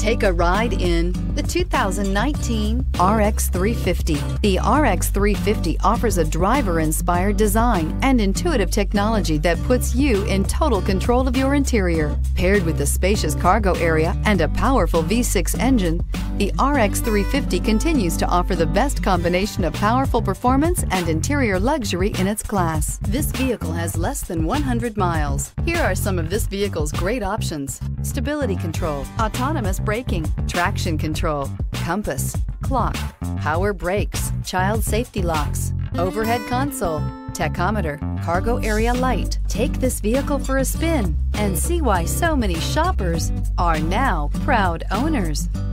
Take a ride in the 2019 RX 350. The RX 350 offers a driver-inspired design and intuitive technology that puts you in total control of your interior. Paired with a spacious cargo area and a powerful V6 engine, the RX 350 continues to offer the best combination of powerful performance and interior luxury in its class. This vehicle has less than 100 miles. Here are some of this vehicle's great options: stability control, autonomous braking, traction control, compass, clock, power brakes, child safety locks, overhead console, tachometer, cargo area light. Take this vehicle for a spin and see why so many shoppers are now proud owners.